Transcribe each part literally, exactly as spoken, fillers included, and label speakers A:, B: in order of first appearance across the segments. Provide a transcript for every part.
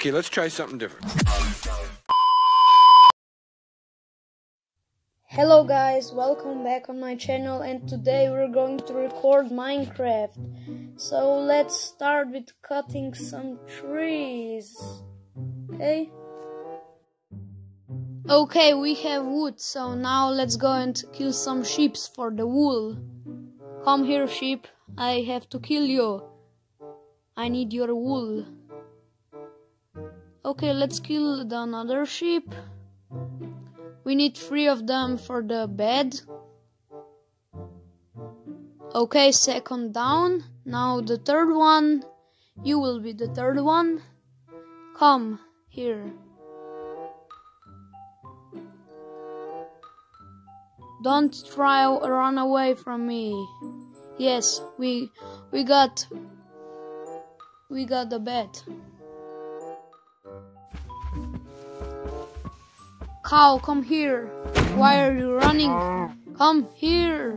A: Okay, let's try something different.
B: Hello guys, welcome back on my channel, and today we're going to record Minecraft. So let's start with cutting some trees. Okay? Okay, we have wood, so now let's go and kill some sheep for the wool. Come here, sheep, I have to kill you. I need your wool. Okay, let's kill the another sheep. We need three of them for the bed. Okay, second down. Now the third one. You will be the third one. Come here. Don't try to run away from me. Yes, we we got we got the bed. Cow, come here. Why are you running? Come here.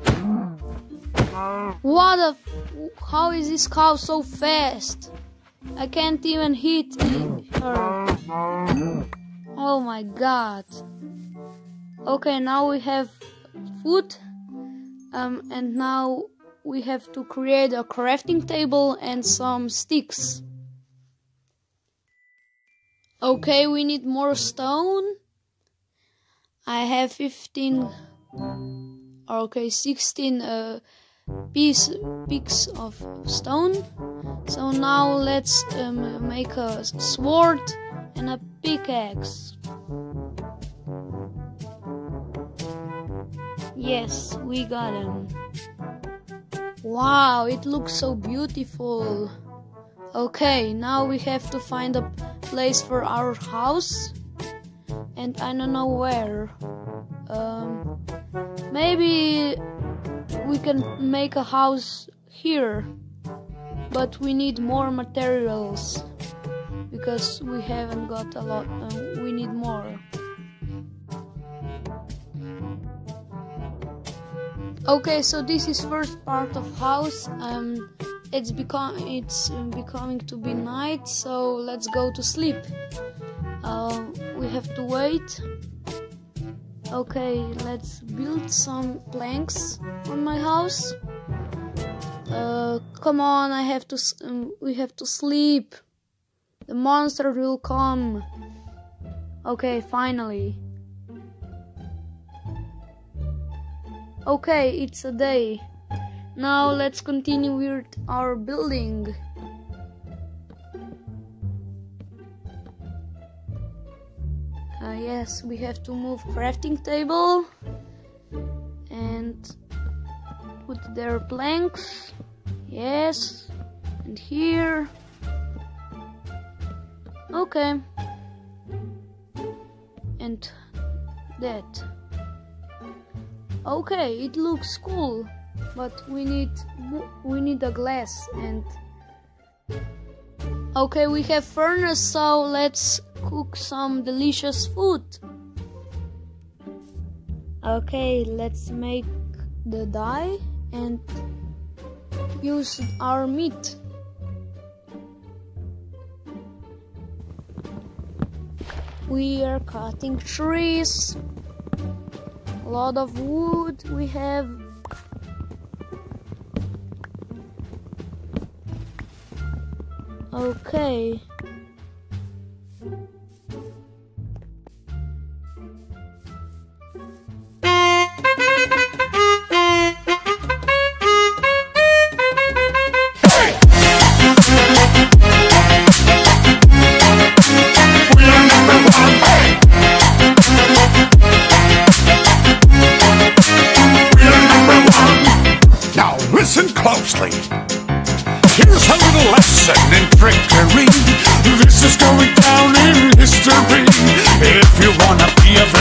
B: What a... How is this cow so fast? I can't even hit her. Oh my god. Okay, now we have food. Um, and now we have to create a crafting table and some sticks. Okay, we need more stone. I have fifteen, okay, sixteen uh, piece, pieces of stone. So now let's um, make a sword and a pickaxe. Yes, we got him. Wow, it looks so beautiful. Okay, now we have to find a place for our house. And I don't know where. Um, maybe we can make a house here, but we need more materials because we haven't got a lot. Um, we need more. Okay, so this is first part of house. Um, it's become it's becoming to be night, so let's go to sleep. Uh, we have to wait. Okay, let's build some planks on my house. Uh, come on, I have to. Um, we have to sleep. The monster will come. Okay, finally. Okay, it's a day. Now let's continue with our building. Uh, yes, we have to move crafting table and put their planks. Yes, and here. Okay, and that. Okay, it looks cool, but we need we need a glass and. Okay, we have furnace, so let's cook some delicious food. Okay, let's make the dye and use our meat. We are cutting trees. A lot of wood we have. Okay.
C: Listen closely. Here's a little lesson in trickery. This is going down in history. If you wanna be a